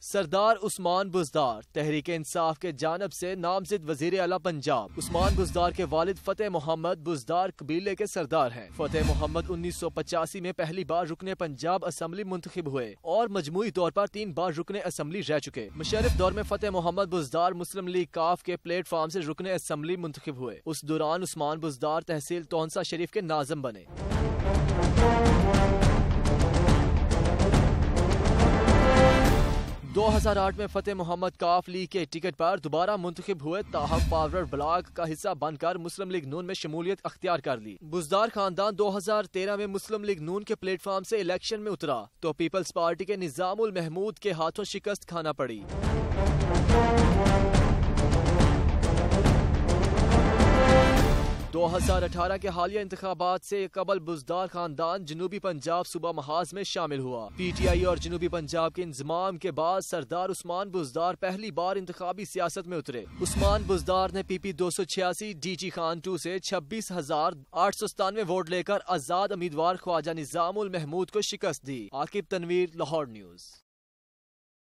سردار عثمان بزدار تحریک انصاف کے جانب سے نامزد وزیر اعلیٰ پنجاب۔ عثمان بزدار کے والد فتح محمد بزدار قبیلے کے سردار ہیں۔ فتح محمد 1985 میں پہلی بار رکن پنجاب اسمبلی منتخب ہوئے اور مجموعی طور پر 3 بار رکن اسمبلی رہ چکے۔ مشرف دور میں فتح محمد بزدار مسلم لیگ کاف کے پلیٹ فارم سے رکن اسمبلی منتخب ہوئے۔ اس دوران عثمان بزدار تحصیل تونسا شریف کے ناظم بنے۔ 2008 میں فتح محمد کاف لیگ کے ٹکٹ پر دوبارہ منتخب ہوئے، تاہم فارورڈ بلاک کا حصہ بن کر مسلم لیگ نون میں شمولیت اختیار کر لی۔ بزدار خاندان 2013 میں مسلم لیگ نون کے پلیٹ فارم سے الیکشن میں اترا تو پیپلز پارٹی کے نظام المحمود کے ہاتھوں شکست کھانا پڑی۔ 2018 کے حالیہ انتخابات سے قبل بزدار خاندان جنوبی پنجاب صوبہ محاذ میں شامل ہوا۔ پی ٹی آئی اور جنوبی پنجاب کے انضمام کے بعد سردار عثمان بزدار پہلی بار انتخابی سیاست میں اترے۔ عثمان بزدار نے پی پی 286 ڈی جی خان 2 سے 26,897 ووٹ لے کر آزاد امیدوار خواجہ نظام المحمود کو شکست دی۔ عاقب تنویر، لاہور نیوز۔